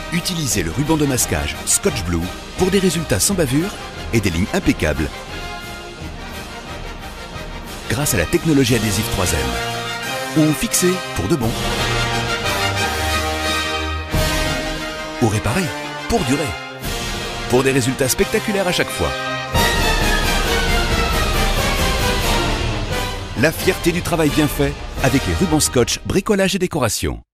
Utilisez le ruban de masquage Scotch Blue pour des résultats sans bavure et des lignes impeccables. Grâce à la technologie adhésive 3M. Ou fixer pour de bon. Ou réparer pour durer. Pour des résultats spectaculaires à chaque fois. La fierté du travail bien fait avec les rubans Scotch bricolage et décoration.